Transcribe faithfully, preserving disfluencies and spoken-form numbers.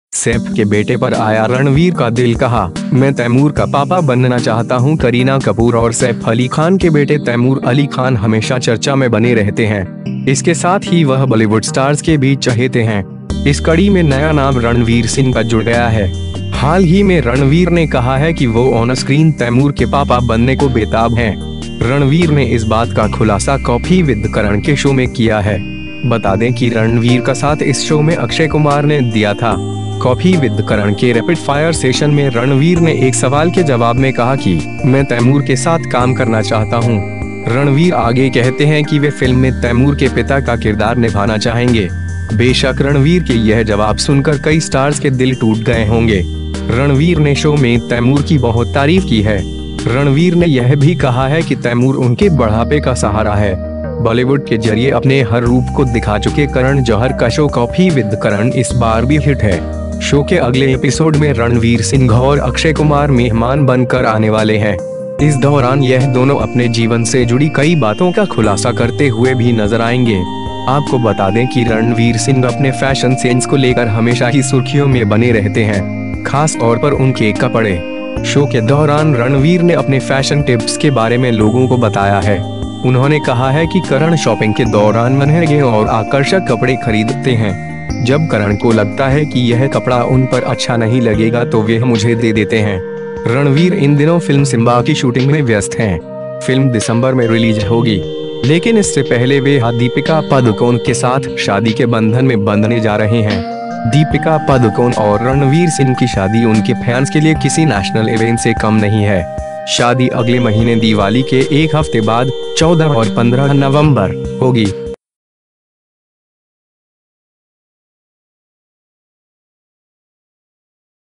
सैफ के बेटे पर आया रणवीर का दिल, कहा मैं तैमूर का पापा बनना चाहता हूं। करीना कपूर और सैफ अली खान के बेटे तैमूर अली खान हमेशा चर्चा में बने रहते हैं। इसके साथ ही वह बॉलीवुड स्टार्स के बीच चहेते हैं। इस कड़ी में नया नाम रणवीर सिंह का जुड़ गया है। हाल ही में रणवीर ने कहा है कि वो ऑन स्क्रीन तैमूर के पापा बनने को बेताब हैं। रणवीर ने इस बात का खुलासा कॉफी विद करण के शो में किया है। बता दें कि रणवीर का साथ इस शो में अक्षय कुमार ने दिया था। कॉफी विद करण के रैपिड फायर सेशन में रणवीर ने एक सवाल के जवाब में कहा कि मैं तैमूर के साथ काम करना चाहता हूं। रणवीर आगे कहते हैं कि वे फिल्म में तैमूर के पिता का किरदार निभाना चाहेंगे। बेशक रणवीर के यह जवाब सुनकर कई स्टार्स के दिल टूट गए होंगे। रणवीर ने शो में तैमूर की बहुत तारीफ की है। रणवीर ने यह भी कहा है कि तैमूर उनके बढ़ापे का सहारा है। बॉलीवुड के जरिए अपने हर रूप को दिखा चुके करण जौहर का शो कॉफी विद करण इस बार भी हिट है। शो के अगले एपिसोड में रणवीर सिंह और अक्षय कुमार मेहमान बनकर आने वाले हैं। इस दौरान यह दोनों अपने जीवन से जुड़ी कई बातों का खुलासा करते हुए भी नजर आएंगे। आपको बता दें कि रणवीर सिंह अपने फैशन सेंस को लेकर हमेशा ही सुर्खियों में बने रहते हैं, खास तौर पर उनके कपड़े। शो के दौरान रणवीर ने अपने फैशन टिप्स के बारे में लोगों को बताया है। उन्होंने कहा है कि करण शॉपिंग के दौरान महंगे और आकर्षक कपड़े खरीदते हैं। जब करण को लगता है कि यह कपड़ा उन पर अच्छा नहीं लगेगा तो वे मुझे दे देते हैं। रणवीर इन दिनों फिल्म सिम्बा की शूटिंग में व्यस्त हैं। फिल्म दिसंबर में रिलीज होगी, लेकिन इससे पहले वे दीपिका पादुकोण के साथ शादी के बंधन में बंधने जा रहे हैं। दीपिका पादुकोण और रणवीर सिंह की शादी उनके फैंस के लिए किसी नेशनल इवेंट से कम नहीं है। शादी अगले महीने दिवाली के एक हफ्ते बाद चौदह और पंद्रह नवंबर होगी।